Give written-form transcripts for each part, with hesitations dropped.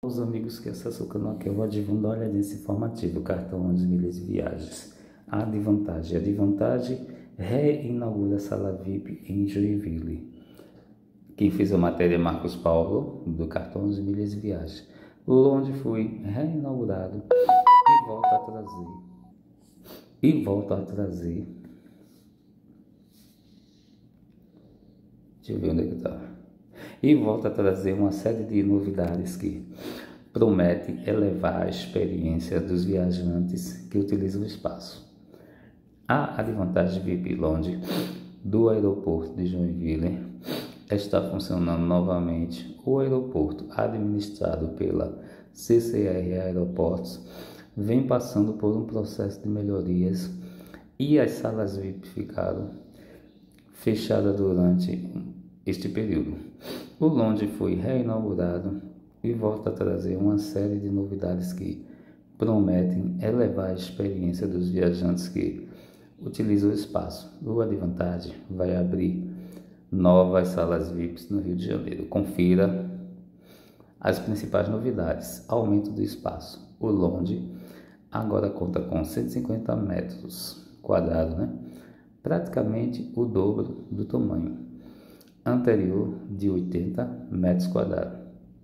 Os amigos que acessam o canal que eu vou divulgar uma olhada nesse informativo, cartão de milhas e viagens. A de vantagem, reinaugura a sala VIP em Joinville. Quem fez a matéria é Marcos Paulo, do cartão de milhas e viagens. Onde foi reinaugurado e volta a trazer. Deixa eu ver onde é que tá. E volta a trazer uma série de novidades que prometem elevar a experiência dos viajantes que utilizam o espaço. A Advantage VIP Lounge do aeroporto de Joinville está funcionando novamente. O aeroporto, administrado pela CCR Aeroportos, vem passando por um processo de melhorias e as salas VIP ficaram fechadas durante este período. O lounge foi reinaugurado e volta a trazer uma série de novidades que prometem elevar a experiência dos viajantes que utilizam o espaço. O Advantage vai abrir novas salas VIPs no Rio de Janeiro. Confira as principais novidades. Aumento do espaço. O lounge agora conta com 150 metros quadrados, praticamente o dobro do tamanho anterior de 80 metros quadrados.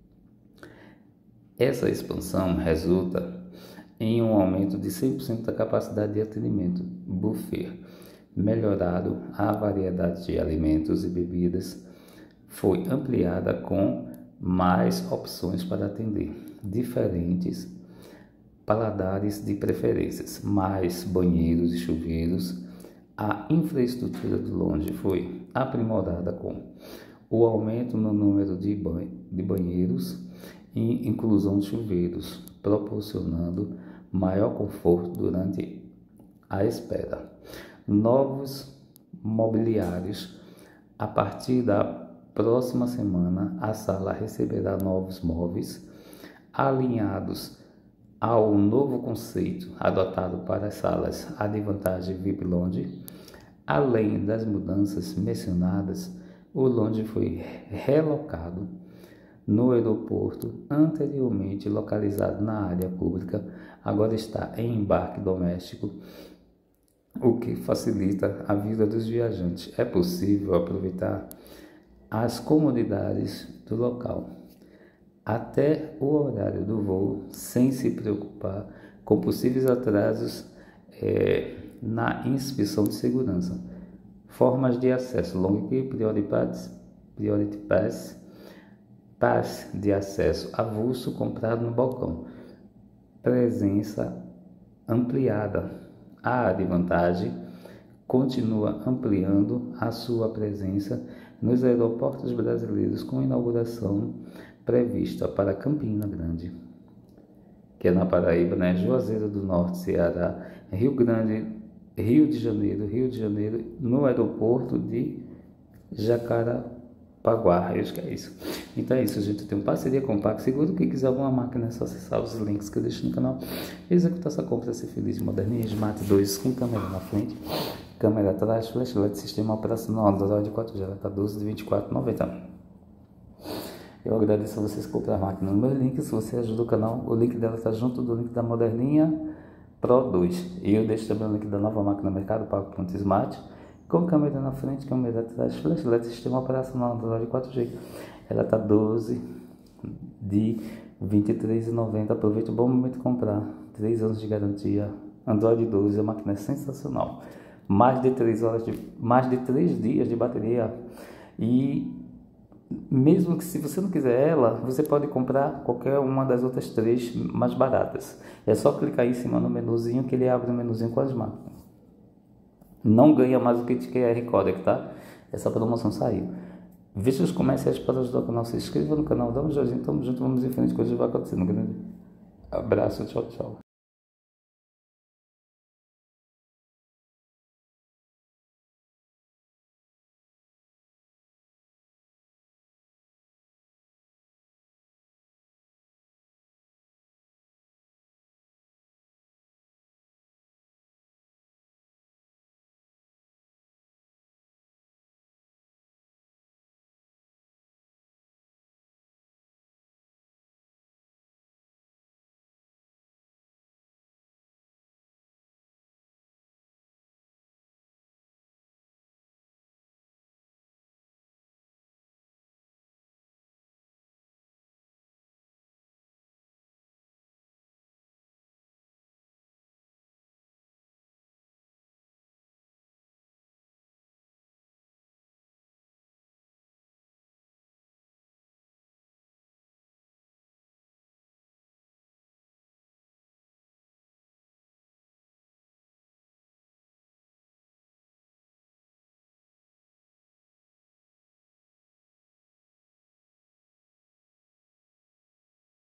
Essa expansão resulta em um aumento de 100% da capacidade de atendimento, buffet, melhorado a variedade de alimentos e bebidas, foi ampliada com mais opções para atender diferentes paladares de preferências, mais banheiros e chuveiros. A infraestrutura do lounge foi aprimorada com o aumento no número de banheiros e inclusão de chuveiros, proporcionando maior conforto durante a espera. Novos mobiliários. A partir da próxima semana, a sala receberá novos móveis alinhados ao novo conceito adotado para as salas Advantage VIP Lounge. Além das mudanças mencionadas, o lounge foi relocado no aeroporto, anteriormente localizado na área pública, agora está em embarque doméstico, o que facilita a vida dos viajantes. É possível aproveitar as comodidades do local até o horário do voo, sem se preocupar com possíveis atrasos na inspeção de segurança. Formas de acesso: Long Key, Priority Pass de acesso avulso comprado no balcão. Presença ampliada. A Advantage continua ampliando a sua presença nos aeroportos brasileiros, com inauguração prevista para Campina Grande, que é na Paraíba, Juazeiro do Norte, Ceará, Rio de Janeiro, no aeroporto de Jacarapaguá, acho que é isso. Então é isso, gente. Eu tenho parceria com o Pax Seguro. Quem quiser alguma máquina é só acessar os links que eu deixo no canal e executar essa compra, ser feliz. Moderninha Smart 2 com câmera na frente, câmera atrás, flash LED, sistema operacional Android 4G, ela está 12 de 24,90. Eu agradeço a vocês que compram a máquina no meu link. Se você ajuda o canal, o link dela está junto do link da Moderninha Pro 2. E eu deixo também o link da nova máquina Mercado Pago Smart, com câmera na frente, câmera atrás, flash LED, sistema operacional Android 4G. Ela está 12 de 23,90. Aproveite o bom momento de comprar. 3 anos de garantia. Android 12, a máquina é sensacional. Mais de 3 dias de bateria. E mesmo que se você não quiser ela, você pode comprar qualquer uma das outras 3 mais baratas. É só clicar aí em cima no menuzinho que ele abre o menuzinho com as máquinas. Não ganha mais o kit QR Codec, tá? Essa promoção saiu. Veja os comerciais para ajudar o canal. Se inscreva no canal, dá um joinha, tamo junto, vamos em frente, coisas vão acontecendo. Um grande abraço, tchau, tchau.